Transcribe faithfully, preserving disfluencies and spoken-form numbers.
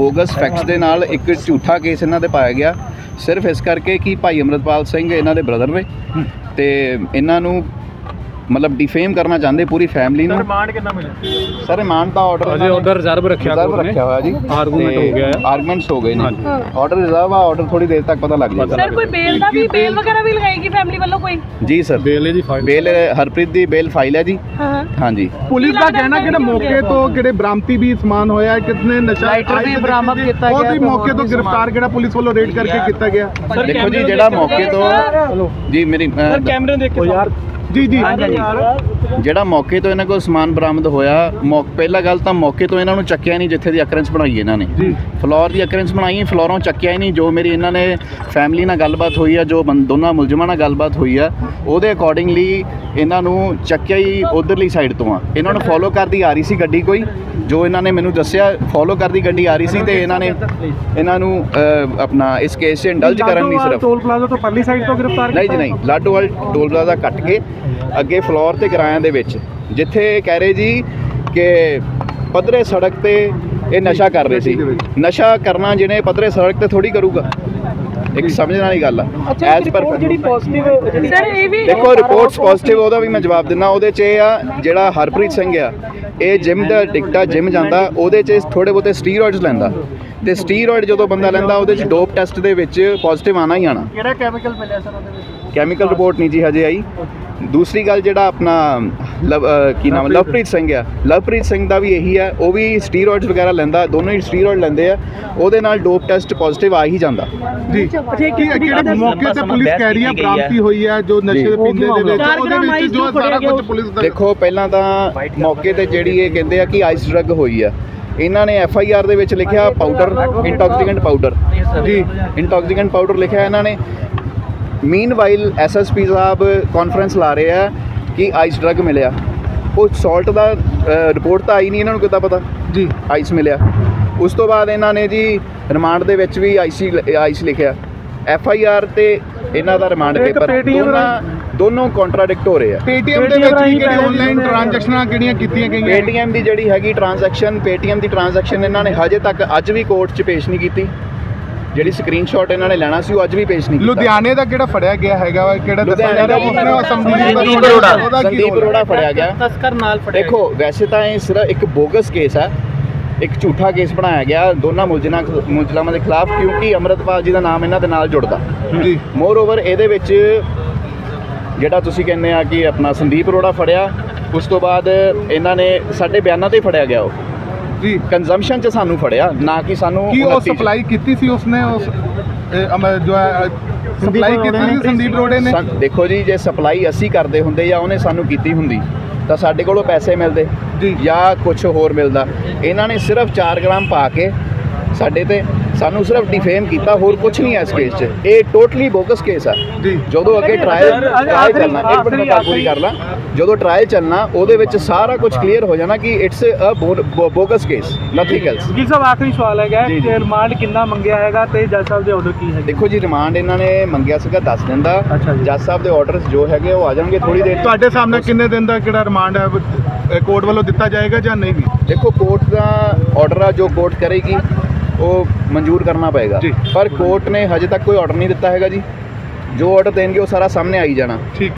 Bogus facts के नाल एक झूठा केस इन्हां ते पाया गया सिर्फ इस करके कि भाई अमृतपाल सिंह इन्हां दे ब्रदर ने ते इन्हां नूं मतलब डिफेम करना चाहते पूरी फैमिली में। रिमांड कितना मिला सर? रिमांड का ऑर्डर अजे ऑर्डर रिजर्व रखा रिजर्व रखा हुआ जी, आर्गूमेंट हो गया है, आर्गूमेंट्स हो गए ने, ऑर्डर रिजर्व आ, ऑर्डर थोड़ी देर तक पता लग जाएगा। सर कोई बेल दा भी बेल वगैरह भी लगाएगी फैमिली वालों कोई? जी सर बेल है जी, फाइल बेल हरप्रीत दी बेल फाइल है जी। हां हां जी। पुलिस का कहना कि मौके तो किहड़े बरामदी भी समान होया, कितने नशा लाइटर भी बरामद किया गया, और भी मौके तो गिरफ्तार किहड़ा पुलिस वालों रेड करके किया गया। देखो जी जेड़ा मौके तो जी मेरी कैमरे देख के यार जी जी ਜਿਹੜਾ ਮੌਕੇ ਤੋਂ ਇਹਨਾਂ ਕੋਲ ਸਮਾਨ ਬਰਾਮਦ ਹੋਇਆ, ਮੌਕ ਪਹਿਲਾ ਗੱਲ ਤਾਂ ਮੌਕੇ ਤੋਂ ਇਹਨਾਂ ਨੂੰ ਚੱਕਿਆ ਨਹੀਂ ਜਿੱਥੇ ਦੀ ਅਕਰੈਂਸ ਬਣਾਈ ਇਹਨਾਂ ਨੇ, ਫਲੋਰ ਦੀ ਅਕਰੈਂਸ ਬਣਾਈ, ਫਲੋਰੋਂ ਚੱਕਿਆ ਹੀ ਨਹੀਂ। ਜੋ ਮੇਰੀ ਇਹਨਾਂ ਨੇ ਫੈਮਿਲੀ ਨਾਲ ਗੱਲਬਾਤ ਹੋਈ ਆ, ਜੋ ਦੋਨਾਂ ਮੁਲਜ਼ਮਾਂ ਨਾਲ ਗੱਲਬਾਤ ਹੋਈ ਆ, ਉਹਦੇ ਅਕੋਰਡਿੰਗਲੀ ਇਹਨਾਂ ਨੂੰ ਚੱਕਿਆ ਹੀ ਉਧਰਲੀ ਸਾਈਡ ਤੋਂ ਆ। ਇਹਨਾਂ ਨੂੰ ਫੋਲੋ ਕਰਦੀ ਆ ਰਹੀ ਸੀ ਗੱਡੀ ਕੋਈ, ਜੋ ਇਹਨਾਂ ਨੇ ਮੈਨੂੰ ਦੱਸਿਆ ਫੋਲੋ ਕਰਦੀ ਗੱਡੀ ਆ ਰਹੀ ਸੀ ਤੇ ਇਹਨਾਂ ਨੇ ਇਹਨਾਂ ਨੂੰ ਆਪਣਾ ਇਸ ਕੇਸ 'ਚ ਇੰਡਲਜ ਕਰਨ ਨਹੀਂ ਸਿਰਫ ਟੋਲ ਪਲਾਜ਼ਾ ਤੋਂ ਪਰਲੀ ਸਾਈਡ ਤੋਂ ਗ੍ਰਿਫਤਾਰ ਨਹੀਂ ਜੀ ਨਹੀਂ, ਲਾਡੋਵਾਲ ਟੋਲ ਪਲਾਜ਼ਾ ਕੱਟ ਕੇ ਅੱਗੇ ਫਲੋਰ ਤੇ ਕਿਰਾਇਆਂ ਦੇ ਵਿੱਚ ਜਿੱਥੇ ਕਹਿ ਰਹੇ ਜੀ ਕਿ ਪੱਧਰੇ ਸੜਕ ਤੇ ਇਹ ਨਸ਼ਾ ਕਰ ਰਹੇ ਸੀ। ਨਸ਼ਾ ਕਰਨਾ ਜਿਹਨੇ ਪੱਧਰੇ ਸੜਕ ਤੇ ਥੋੜੀ ਕਰੂਗਾ, ਇੱਕ ਸਮਝਣ ਵਾਲੀ ਗੱਲ ਆ। ਐਜ਼ ਪਰ ਜਿਹੜੀ ਪੋਜ਼ਿਟਿਵ ਸਰ ਇਹ ਵੀ ਦੇਖੋ ਰਿਪੋਰਟਸ ਪੋਜ਼ਿਟਿਵ, ਉਹਦਾ ਵੀ ਮੈਂ ਜਵਾਬ ਦਿੰਦਾ। ਉਹਦੇ 'ਚ ਇਹ ਆ ਜਿਹੜਾ ਹਰਪ੍ਰੀਤ ਸਿੰਘ ਆ ਇਹ ਜਿਮ ਦਾ ਟਿਕਟਾ ਜਿਮ ਜਾਂਦਾ, ਉਹਦੇ 'ਚ ਥੋੜੇ ਬਹੁਤੇ ਸਟੀਰੋਇਡਸ ਲੈਂਦਾ ਤੇ ਸਟੀਰੋਇਡ ਜਦੋਂ ਬੰਦਾ ਲੈਂਦਾ ਉਹਦੇ 'ਚ ਡੋਪ ਟੈਸਟ ਦੇ ਵਿੱਚ ਪੋਜ਼ਿਟਿਵ ਆਣਾ ਹੀ ਆਣਾ। ਕਿਹੜਾ ਕੈਮੀਕਲ ਮਿਲਿਆ ਸਰ ਉਹਦੇ ਵਿੱਚ? ਕੈਮੀਕਲ ਰਿਪੋਰਟ ਨਹੀਂ ਜੀ ਹਜੇ ਆਈ। ਦੂਸਰੀ ਗੱਲ ਜਿਹੜਾ ਆਪਣਾ ਲਵ ਕੀ ਨਾਮ ਲਵਪ੍ਰੀਤ ਸਿੰਘ ਆ, ਲਵਪ੍ਰੀਤ ਸਿੰਘ ਦਾ ਵੀ ਇਹੀ ਹੈ, ਉਹ ਵੀ ਸਟੀਰੋਇਡਸ ਵਗੈਰਾ ਲੈਂਦਾ, ਦੋਨੋਂ ਹੀ ਸਟੀਰੋਇਡ ਲੈਂਦੇ ਆ, ਉਹਦੇ ਨਾਲ ਡੋਪ ਟੈਸਟ ਪੋਜ਼ਿਟਿਵ ਆ ਹੀ ਜਾਂਦਾ ਜੀ। ਕਿਹੜੇ ਮੌਕੇ ਤੇ ਪੁਲਿਸ ਕਹਿ ਰਹੀ ਹੈ ਬਰਾਮਦੀ ਹੋਈ ਹੈ ਜੋ ਨਸ਼ੇ ਦੇ ਪੀਂਦੇ ਦੇ ਵਿੱਚ, ਉਹਦੇ ਵਿੱਚ ਜੋ ਸਾਰਾ ਕੁਝ ਪੁਲਿਸ ਦਾ ਦੇਖੋ ਪਹਿਲਾਂ ਤਾਂ ਮੌਕੇ ਤੇ ਜਿਹੜੀ ਇਹ ਕਹਿੰਦੇ ਆ ਕਿ ਆਈਸ ਡਰੱਗ ਹੋਈ ਆ, ਇਹਨਾਂ ਨੇ ਐਫ ਆਈ ਆਰ ਦੇ ਵਿੱਚ ਲਿਖਿਆ ਪਾਊਡਰ, ਇੰਟੌਕਸੀਕੈਂਟ ਪਾਊਡਰ ਜੀ, ਇੰਟੌਕਸੀਕੈਂਟ ਪਾਊਡਰ ਲਿਖਿਆ ਇਹਨਾਂ ਨੇ। ਮੀਨਵਾਈਲ ਐਸ ਐਸ ਪੀ ਸਾਹਿਬ ਕਾਨਫਰੰਸ ਲਾ ਰਹੇ ਆ ਕਿ ਆਈਸ ਡਰੱਗ ਮਿਲਿਆ, ਉਹ ਸਾਲਟ ਦਾ ਰਿਪੋਰਟ ਤਾਂ ਆਈ ਨਹੀਂ, ਇਹਨਾਂ ਨੂੰ ਕਿੱਦਾਂ ਪਤਾ ਜੀ ਆਈਸ ਮਿਲਿਆ। ਉਸ ਤੋਂ ਬਾਅਦ ਇਹਨਾਂ ਨੇ ਜੀ ਰਿਮਾਂਡ ਦੇ ਵਿੱਚ ਵੀ ਆਈਸੀ ਆਈਸ ਲਿਖਿਆ, ਐਫ ਆਈ ਆਰ ਤੇ ਇਹਨਾਂ ਦਾ ਰਿਮਾਂਡ ਪੇਪਰ ਦੋਨਾਂ ਦੋਨੋਂ ਕੰਟਰਾਡਿਕਟ ਹੋ ਰਹੇ ਆ। ਪੇਟੀਐਮ ਦੇ ਵਿੱਚ ਵੀ ਕਿਹੜੀ ਆਨਲਾਈਨ ਟ੍ਰਾਂਜੈਕਸ਼ਨਾਂ ਕਿਹੜੀਆਂ ਕੀਤੀਆਂ ਗਈਆਂ? ਪੇਟੀਐਮ ਦੀ ਜਿਹੜੀ ਹੈਗੀ ਟ੍ਰਾਂਜੈਕਸ਼ਨ, ਪੇਟੀਐਮ ਦੀ ਟ੍ਰਾਂਜੈਕਸ਼ਨ ਇਹਨਾਂ ਨੇ ਹਜੇ ਤੱਕ ਅੱਜ ਵੀ ਕੋਰਟ 'ਚ ਪੇਸ਼ ਨਹੀਂ ਕੀਤੀ। ਜਿਹੜੀ ਸਕਰੀਨਸ਼ਾਟ ਇਹਨਾਂ ਨੇ ਲੈਣਾ ਸੀ ਉਹ ਅੱਜ ਵੀ ਪੇਸ਼ ਨਹੀਂ ਕੀਤਾ। ਲੁਧਿਆਣੇ ਦਾ ਕਿਹੜਾ ਫੜਿਆ ਗਿਆ ਹੈਗਾ, ਕਿਹੜਾ ਸੰਦੀਪ ਅਰੋੜਾ ਫੜਿਆ ਗਿਆ ਤਸਕਰ ਨਾਲ ਫੜਿਆ। ਦੇਖੋ ਵੈਸੇ ਤਾਂ ਇਹ ਸਿਰਫ ਇੱਕ ਬੋਗਸ ਕੇਸ ਹੈ, ਇੱਕ ਝੂਠਾ ਕੇਸ ਬਣਾਇਆ ਗਿਆ ਦੋਨਾਂ ਮੁਲਜ਼ਮਾਂ ਮੁਲਜ਼ਮਾਂ ਦੇ ਖਿਲਾਫ, ਕਿਉਂਕਿ ਅੰਮ੍ਰਿਤਪਾਲ ਜੀ ਦਾ ਨਾਮ ਇਹਨਾਂ ਦੇ ਨਾਲ ਜੁੜਦਾ ਜੀ। ਮੋਰ ਓਵਰ ਇਹਦੇ ਵਿੱਚ ਜਿਹੜਾ ਤੁਸੀਂ ਕਹਿੰਦੇ ਆ ਕਿ ਆਪਣਾ ਸੰਦੀਪ ਅਰੋੜਾ ਫੜਿਆ, ਉਸ ਤੋਂ ਬਾਅਦ ਇਹਨਾਂ ਨੇ ਸਾਡੇ ਬਿਆਨਾਂ ਤੇ ਫੜਿਆ ਗਿਆ ਉਹ ਜੀ, ਕੰਜ਼ੰਪਸ਼ਨ 'ਚ ਸਾਨੂੰ ਫੜਿਆ, ਨਾ ਕਿ ਸਾਨੂੰ ਕੀ ਉਹ ਸਪਲਾਈ ਕੀਤੀ ਸੀ ਉਸਨੇ, ਉਸ ਜੋ ਸਪਲਾਈ ਕੀਤੀ ਸੀ ਸੰਦੀਪ ਅਰੋੜੇ ਨੇ। ਦੇਖੋ ਜੀ ਜੇ ਸਪਲਾਈ ਅਸੀਂ ਕਰਦੇ ਹੁੰਦੇ ਜਾਂ ਉਹਨੇ ਸਾਨੂੰ ਕੀਤੀ ਹੁੰਦੀ ਤਾਂ ਸਾਡੇ ਕੋਲੋਂ ਪੈਸੇ ਮਿਲਦੇ ਜਾਂ ਕੁਝ ਹੋਰ ਮਿਲਦਾ। ਇਹਨਾਂ ਨੇ ਸਿਰਫ ਚਾਰ ਗ੍ਰਾਮ ਪਾ ਕੇ ਸਾਡੇ ਤੇ ਸਾਨੂੰ ਸਿਰਫ ਡਿਫੇਮ ਕੀਤਾ, ਹੋਰ ਕੁਝ ਨਹੀਂ ਹੈ ਇਸ ਕੇਸ 'ਚ। ਇਹ ਟੋਟਲੀ ਬੋਗਸ ਕੇਸ ਆ। ਜਦੋਂ ਅੱਗੇ ਟਰਾਇਲ ਟਰਾਇਲ ਚੱਲਣਾ, ਇੱਕ ਮਿੰਟ ਮੈਂ ਪੂਰੀ ਕਰ ਲਾਂ, ਜਦੋਂ ਟਰਾਇਲ ਚੱਲਣਾ ਉਹਦੇ ਵਿੱਚ ਸਾਰਾ ਕੁਝ ਕਲੀਅਰ ਹੋ ਜਾਣਾ ਕਿ it's a bogus case, nothing else. ਜੀ ਸਾਹਿਬ ਆਖਰੀ ਸਵਾਲ ਹੈਗਾ ਕਿ ਰਿਮਾਂਡ ਕਿੰਨਾ ਮੰਗਿਆ ਹੈਗਾ ਤੇ ਜੱਜ ਸਾਹਿਬ ਦੇ ਆਰਡਰ ਕੀ ਹੈ? ਦੇਖੋ ਜੀ ਰਿਮਾਂਡ ਇਹਨਾਂ ਨੇ ਮੰਗਿਆ ਸੀਗਾ ਦਸ ਦਿਨ ਦਾ, ਜੱਜ ਸਾਹਿਬ ਦੇ ਆਰਡਰਸ ਜੋ ਹੈਗੇ ਉਹ ਆ ਜਾਣਗੇ ਥੋੜੀ ਦੇਰ। ਤੁਹਾਡੇ ਸਾਹਮਣੇ ਕਿੰਨੇ ਦਿਨ ਦਾ ਕਿਹੜਾ ਰਿਮਾਂਡ ਹੈ ਕੋਰਟ ਵੱਲੋਂ ਦਿੱਤਾ ਜਾਏਗਾ ਜਾਂ ਨਹੀਂ ਵੀ? ਦੇਖੋ ਕੋਰਟ ਦਾ ਆਰਡਰ ਆ, ਜੋ ਕੋਰਟ ਕਰੇਗੀ ਉਹ ਮਨਜ਼ੂਰ ਕਰਨਾ ਪਏਗਾ, ਪਰ ਕੋਰਟ ਨੇ ਹਜੇ ਤੱਕ ਕੋਈ ਆਰਡਰ ਨਹੀਂ ਦਿੱਤਾ ਹੈਗਾ ਜੀ। ਜੋ ਆਰਡਰ ਦੇਣਗੇ ਉਹ ਸਾਰਾ ਸਾਹਮਣੇ ਆਈ ਜਾਣਾ। ਠੀਕ।